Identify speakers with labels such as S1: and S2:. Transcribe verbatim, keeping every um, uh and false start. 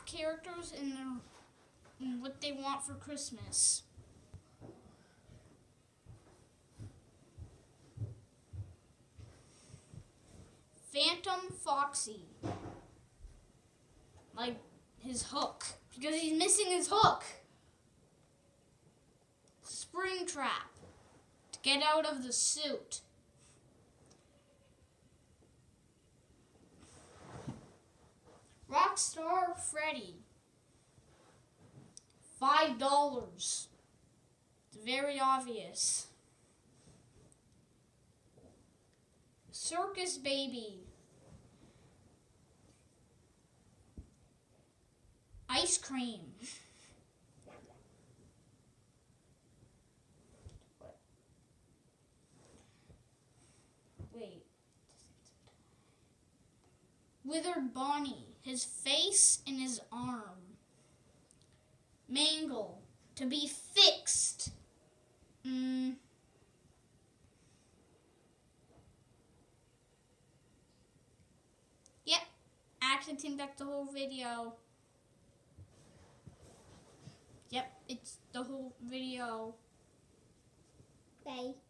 S1: math characters and, their, and what they want for Christmas. Phantom Foxy. Like his hook. Because he's missing his hook. Springtrap. To get out of the suit. Rockstar Freddy. Five dollars. It's very obvious. Circus Baby. Ice cream. Wait. Withered Bonnie. His face and his arm. Mangle. To be fixed. Mm. Yep. I actually think that's the whole video. Yep, it's the whole video.
S2: Bye.